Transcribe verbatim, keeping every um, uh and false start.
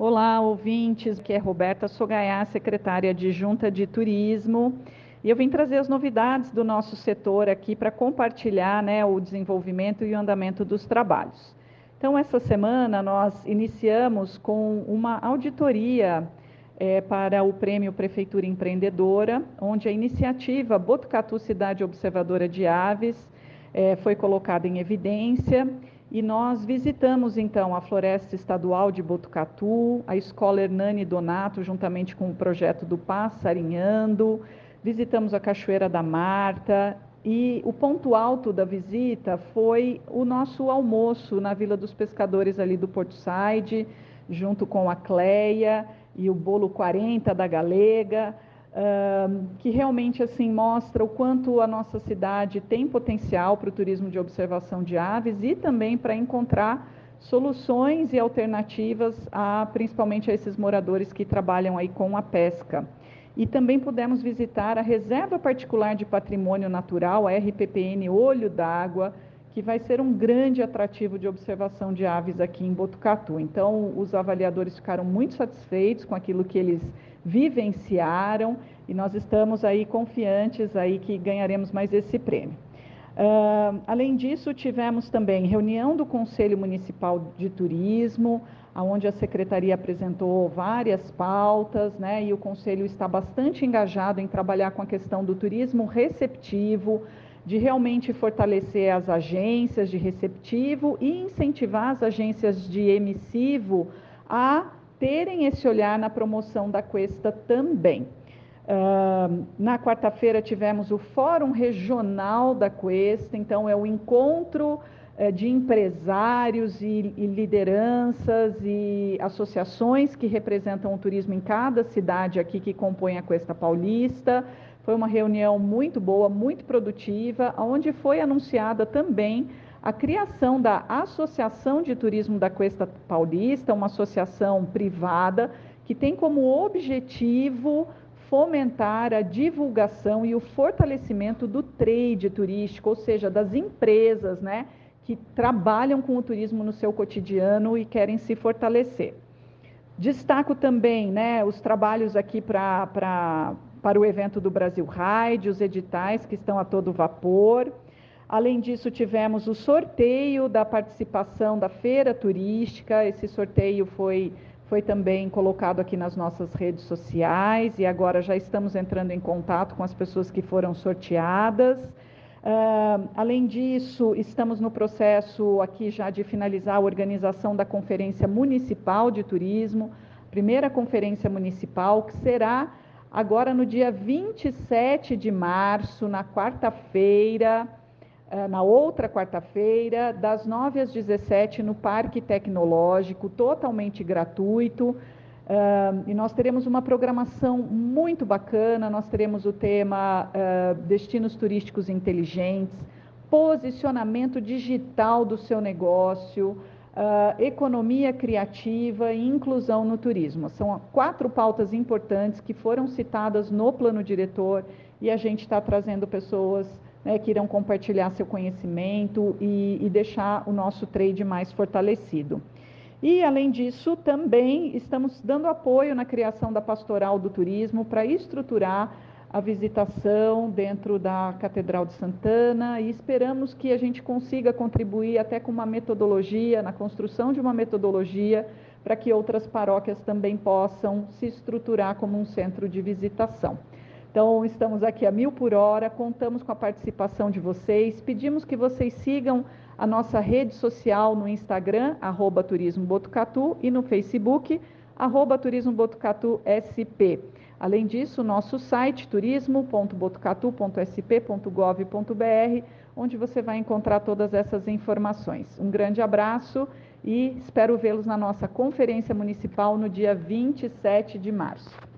Olá, ouvintes, aqui é Roberta Sogaiá, secretária adjunta de Turismo, e eu vim trazer as novidades do nosso setor aqui para compartilhar, né, o desenvolvimento e o andamento dos trabalhos. Então, essa semana nós iniciamos com uma auditoria é, para o Prêmio Prefeitura Empreendedora, onde a iniciativa Botucatu Cidade Observadora de Aves é, foi colocada em evidência. E nós visitamos, então, a Floresta Estadual de Botucatu, a Escola Hernani Donato, juntamente com o projeto do Passarinhando, visitamos a Cachoeira da Marta, e o ponto alto da visita foi o nosso almoço na Vila dos Pescadores, ali do Porto Saide, junto com a Cleia e o Bolo quarenta da Galega, Uh, que realmente assim mostra o quanto a nossa cidade tem potencial para o turismo de observação de aves e também para encontrar soluções e alternativas a, principalmente a esses moradores que trabalham aí com a pesca. E também pudemos visitar a Reserva Particular de Patrimônio Natural, a R P P N Olho d'Água, que vai ser um grande atrativo de observação de aves aqui em Botucatu. Então, os avaliadores ficaram muito satisfeitos com aquilo que eles vivenciaram e nós estamos aí confiantes aí que ganharemos mais esse prêmio. Uh, além disso, tivemos também reunião do Conselho Municipal de Turismo, onde a Secretaria apresentou várias pautas, né, e o Conselho está bastante engajado em trabalhar com a questão do turismo receptivo, de realmente fortalecer as agências de receptivo e incentivar as agências de emissivo a terem esse olhar na promoção da Cuesta também. Uh, na quarta-feira tivemos o Fórum Regional da Cuesta, então é o encontro uh, de empresários e, e lideranças e associações que representam o turismo em cada cidade aqui que compõe a Cuesta Paulista. Foi uma reunião muito boa, muito produtiva, onde foi anunciada também a criação da Associação de Turismo da Cuesta Paulista, uma associação privada que tem como objetivo fomentar a divulgação e o fortalecimento do trade turístico, ou seja, das empresas, né, que trabalham com o turismo no seu cotidiano e querem se fortalecer. Destaco também, né, os trabalhos aqui pra, pra, para o evento do Brasil Ride, os editais que estão a todo vapor. Além disso, tivemos o sorteio da participação da Feira Turística. Esse sorteio foi, foi também colocado aqui nas nossas redes sociais e agora já estamos entrando em contato com as pessoas que foram sorteadas. Uh, além disso, estamos no processo aqui já de finalizar a organização da Conferência Municipal de Turismo, primeira conferência municipal, que será agora no dia vinte e sete de março, na quarta-feira, uh, na outra quarta-feira, das nove às dezessete, no Parque Tecnológico, totalmente gratuito. Uh, e nós teremos uma programação muito bacana, nós teremos o tema uh, Destinos Turísticos Inteligentes, posicionamento digital do seu negócio, uh, economia criativa e inclusão no turismo. São quatro pautas importantes que foram citadas no plano diretor e a gente está trazendo pessoas, né, que irão compartilhar seu conhecimento e, e deixar o nosso trade mais fortalecido. E, além disso, também estamos dando apoio na criação da Pastoral do Turismo para estruturar a visitação dentro da Catedral de Santana e esperamos que a gente consiga contribuir até com uma metodologia, na construção de uma metodologia, para que outras paróquias também possam se estruturar como um centro de visitação. Então, estamos aqui a mil por hora, contamos com a participação de vocês, pedimos que vocês sigam a nossa rede social no Instagram, arroba Turismo Botucatu, e no Facebook, arroba Turismo Botucatu S P. Além disso, nosso site, turismo ponto botucatu ponto s p ponto gov ponto b r, onde você vai encontrar todas essas informações. Um grande abraço e espero vê-los na nossa conferência municipal no dia vinte e sete de março.